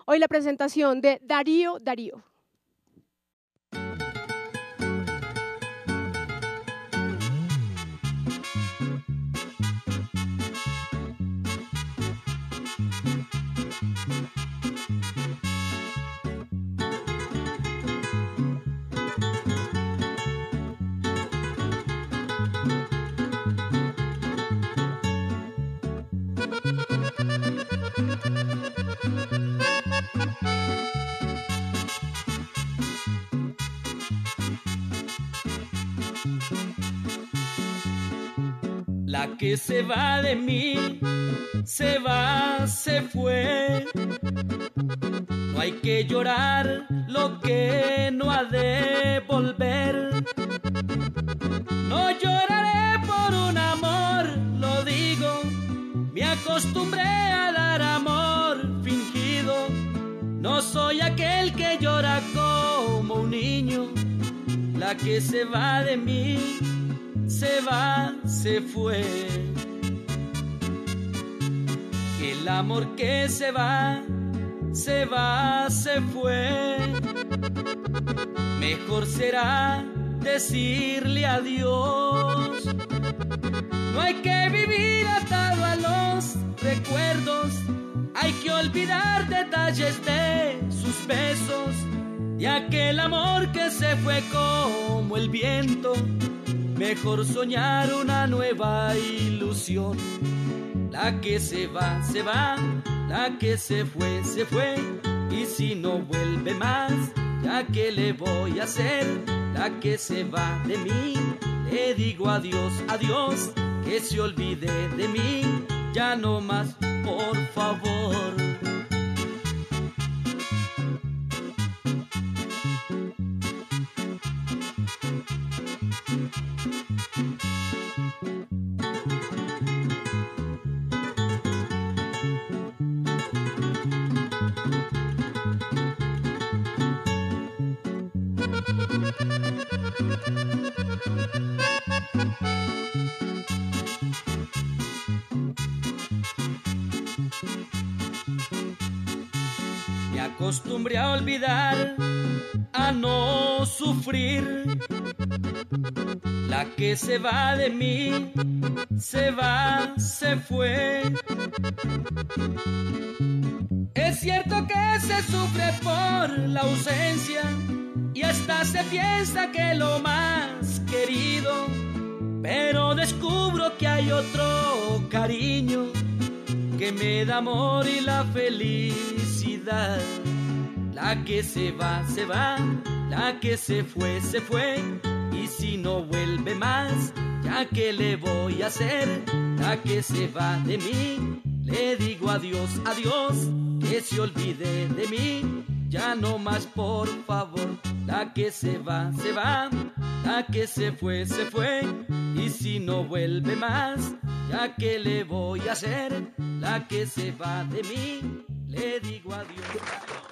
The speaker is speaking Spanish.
Hoy la presentación de Darío Darío. La que se va de mí, se va, se fue. No hay que llorar lo que no ha de volver. No lloraré por un amor, lo digo. Me acostumbré a dar amor fingido. No soy aquel que llora como un niño. La que se va de mí, se va, se fue. El amor que se va, se va, se fue. Mejor será decirle adiós. No hay que vivir atado a los recuerdos. Hay que olvidar detalles de sus besos, de aquel amor que se fue como el viento. Mejor soñar una nueva ilusión. La que se va, se va. La que se fue. Y si no vuelve más, ¿ya qué le voy a hacer? La que se va de mí, le digo adiós, adiós. Que se olvide de mí, ya no más, por favor. Me acostumbré a olvidar, a no sufrir. La que se va de mí, se va, se fue. Es cierto que se sufre por la ausencia y hasta se piensa que lo más querido, pero descubro que hay otro cariño que me da amor y la felicidad. La que se va, se va. La que se fue, se fue. Y si no vuelve más, ¿ya qué le voy a hacer? La que se va de mí, le digo adiós, adiós. Que se olvide de mí, ya no más, por favor. La que se va, se va. La que se fue, se fue. Y si no vuelve más, ¿ya qué le voy a hacer? La que se va de mí, le digo adiós.